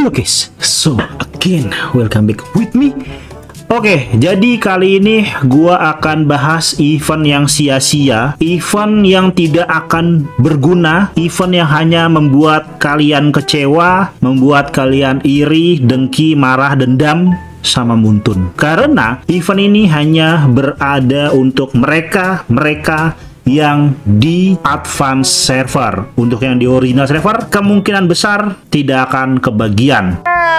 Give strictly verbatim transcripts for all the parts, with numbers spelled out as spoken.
Halo guys, so again welcome back with me. Oke, jadi kali ini gua akan bahas event yang sia-sia, event yang tidak akan berguna, event yang hanya membuat kalian kecewa, membuat kalian iri, dengki, marah, dendam sama Muntun. Karena event ini hanya berada untuk mereka-mereka yang di advance server. Untuk yang di original server, kemungkinan besar tidak akan kebagian.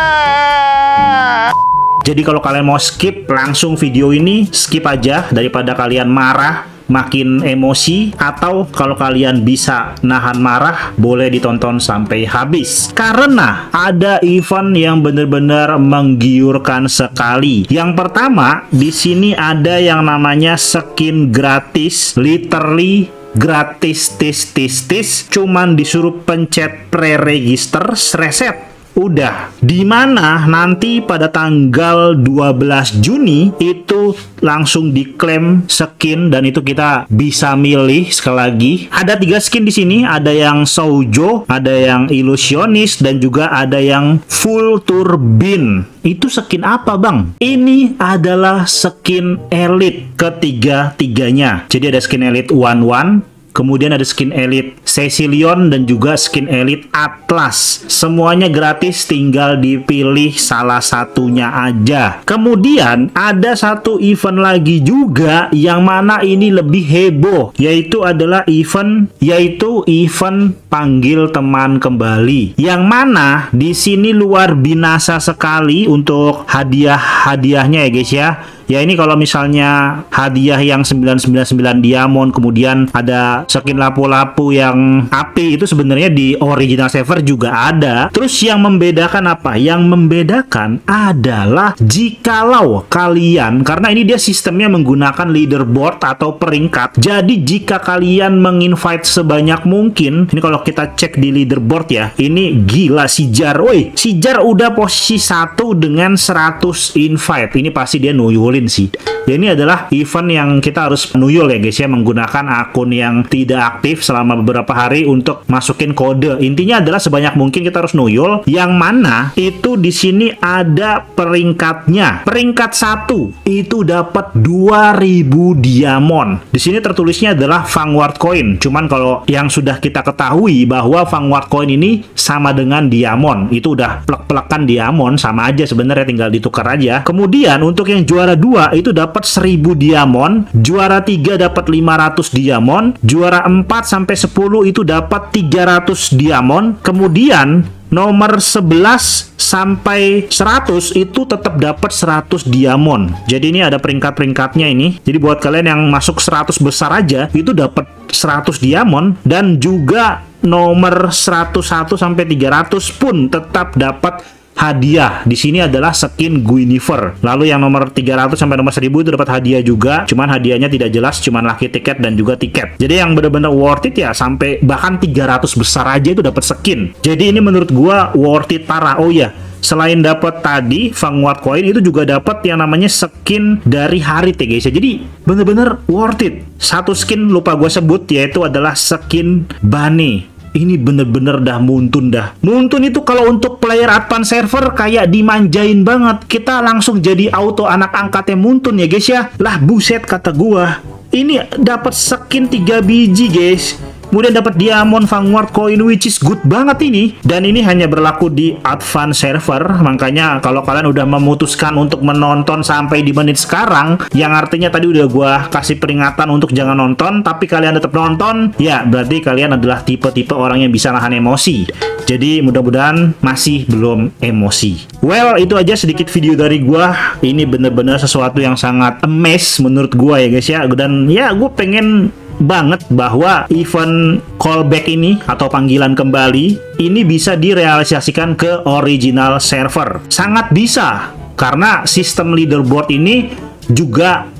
Jadi kalau kalian mau skip langsung video ini, skip aja daripada kalian marah, makin emosi. Atau kalau kalian bisa nahan marah, boleh ditonton sampai habis. Karena ada event yang benar-benar menggiurkan sekali. Yang pertama, di sini ada yang namanya skin gratis, literally gratis, tis tis tis. Cuman disuruh pencet pre-register, reset. Udah, dimana nanti pada tanggal dua belas Juni itu langsung diklaim skin, dan itu kita bisa milih. Sekali lagi, ada tiga skin di sini, ada yang Shoujo, ada yang Illusionist, dan juga ada yang Full Turbine. Itu skin apa bang? Ini adalah skin elite ketiga-tiganya. Jadi ada skin elite One One, kemudian ada skin elite Cecilion, dan juga skin elite Atlas. Semuanya gratis, tinggal dipilih salah satunya aja. Kemudian ada satu event lagi juga yang mana ini lebih heboh, yaitu adalah event yaitu event panggil teman kembali. Yang mana di sini luar binasa sekali untuk hadiah-hadiahnya ya guys ya. Ya ini kalau misalnya hadiah yang sembilan ratus sembilan puluh sembilan diamond, kemudian ada skin lapu-lapu yang api, itu sebenarnya di original server juga ada. Terus yang membedakan apa? Yang membedakan adalah jikalau kalian, karena ini dia sistemnya menggunakan leaderboard atau peringkat. Jadi jika kalian menginvite sebanyak mungkin, ini kalau kita cek di leaderboard ya, ini gila si Jar. Woi, si Jar udah posisi satu dengan seratus invite. Ini pasti dia nuyulin sih. Ya ini adalah event yang kita harus nuyul ya guys ya, menggunakan akun yang tidak aktif selama beberapa hari untuk masukin kode. Intinya adalah sebanyak mungkin kita harus nuyul, yang mana itu di sini ada peringkatnya. Peringkat satu itu dapat dua ribu diamond. Di sini tertulisnya adalah Vanguard Coin. Cuman kalau yang sudah kita ketahui bahwa Vanguard Coin ini sama dengan diamond, itu udah plek-plekan diamond, sama aja sebenarnya, tinggal ditukar aja. Kemudian untuk yang juara dua itu dapat seribu diamond, juara tiga dapat lima ratus diamond, juara empat sampai sepuluh itu dapat tiga ratus diamond, kemudian nomor sebelas sampai seratus itu tetap dapat seratus diamond. Jadi ini ada peringkat-peringkatnya ini. Jadi buat kalian yang masuk seratus besar aja itu dapat seratus diamond, dan juga nomor seratus satu sampai tiga ratus pun tetap dapat hadiah. Di sini adalah skin Guinevere. Lalu yang nomor tiga ratus sampai nomor seribu itu dapat hadiah juga. Cuman hadiahnya tidak jelas, cuman lucky tiket dan juga tiket. Jadi yang benar-benar worth it ya, sampai bahkan tiga ratus besar aja itu dapat skin. Jadi ini menurut gua worth it parah. Oh ya, selain dapat tadi Vanguard Coin, itu juga dapat yang namanya skin dari Harit ya guys ya. Jadi bener-bener worth it. Satu skin lupa gue sebut, yaitu adalah skin Bunny. Ini bener-bener dah Muntun dah. Muntun itu kalau untuk player advance server kayak dimanjain banget. Kita langsung jadi auto anak angkatnya Muntun ya guys ya. Lah buset kata gua. Ini dapat skin tiga biji guys. Kemudian dapat diamond Vanguard Coin, which is good banget ini. Dan ini hanya berlaku di advance server. Makanya kalau kalian udah memutuskan untuk menonton sampai di menit sekarang, yang artinya tadi udah gua kasih peringatan untuk jangan nonton, tapi kalian tetap nonton, ya berarti kalian adalah tipe-tipe orang yang bisa nahan emosi. Jadi mudah-mudahan masih belum emosi. Well, itu aja sedikit video dari gua. Ini bener-bener sesuatu yang sangat amaze menurut gua ya guys ya. Dan ya gue pengen banget bahwa event callback ini atau panggilan kembali ini bisa direalisasikan ke original server. Sangat bisa, karena sistem leaderboard ini juga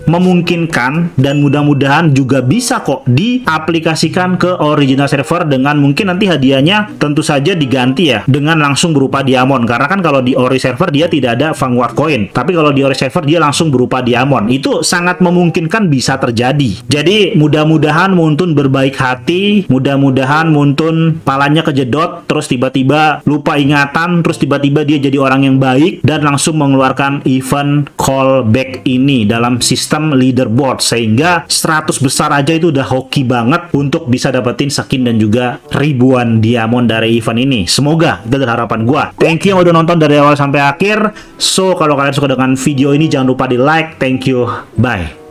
memungkinkan dan mudah-mudahan juga bisa kok diaplikasikan ke original server dengan mungkin nanti hadiahnya tentu saja diganti ya dengan langsung berupa diamond, karena kan kalau di ori server dia tidak ada Vanguard coin, tapi kalau di ori server dia langsung berupa diamond. Itu sangat memungkinkan bisa terjadi. Jadi mudah-mudahan Muntun berbaik hati, mudah-mudahan Muntun palanya kejedot terus tiba-tiba lupa ingatan, terus tiba-tiba dia jadi orang yang baik dan langsung mengeluarkan event callback ini dalam sistem leaderboard, sehingga seratus besar aja itu udah hoki banget untuk bisa dapetin skin dan juga ribuan diamond dari event ini. Semoga itu adalah harapan gua. Thank you yang udah nonton dari awal sampai akhir. So kalau kalian suka dengan video ini jangan lupa di like. Thank you, bye.